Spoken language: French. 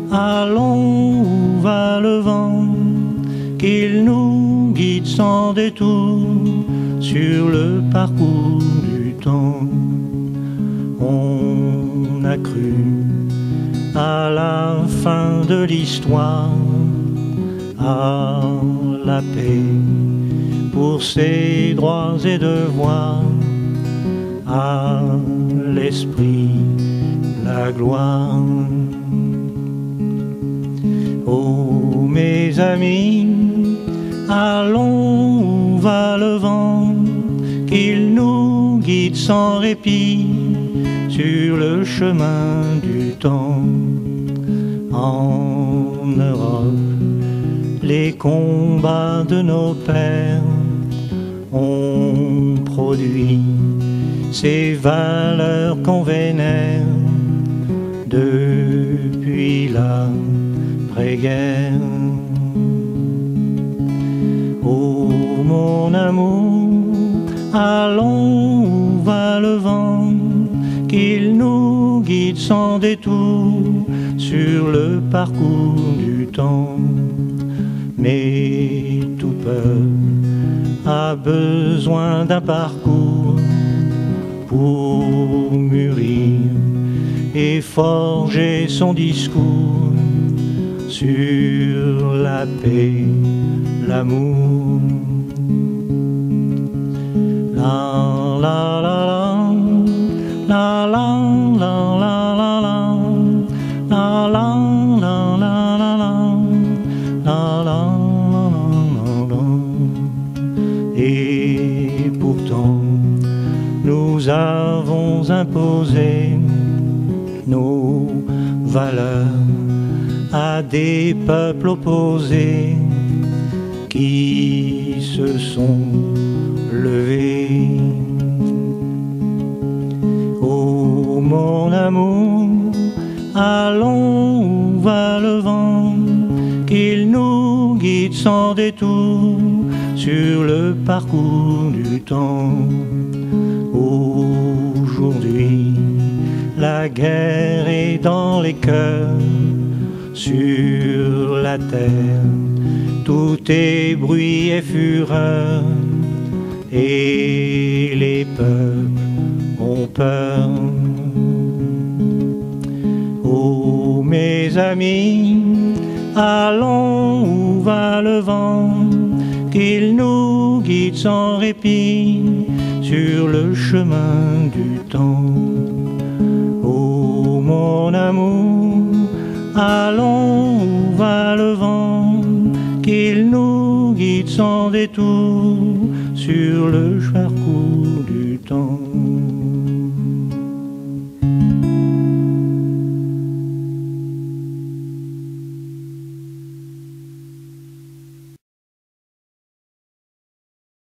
Allons, où va le vent, qu'il nous guide sans détour sur le parcours du temps. On a cru à la fin de l'histoire, à la paix pour ses droits et devoirs, à l'esprit la gloire. Oh mes amis, allons, où va le vent, qu'il nous guide sans répit sur le chemin du temps. En Europe, les combats de nos pères ont produit ces valeurs qu'on vénère depuis l'après-guerre. Oh mon amour, allons, où va le vent, qu'il nous guide sans détour sur le parcours du temps. Mais tout peuple a besoin d'un parcours pour mûrir et forger son discours sur la paix, l'amour. La la la la, la la la la la la, la la la la la la, la la la la. Et pourtant nous avons imposé nos valeurs à des peuples opposés qui se sont levés. Oh mon amour, allons, où va le vent, qu'il nous guide sans détour sur le parcours du temps. Aujourd'hui, la guerre est dans les cœurs, sur la terre, tout est bruit et fureur, et les peuples ont peur. Oh mes amis, allons, où va le vent, qu'il nous guide sans répit sur le chemin du temps. Oh mon amour, allons, où va le vent, qu'il nous guide sans détour sur le parcours du temps.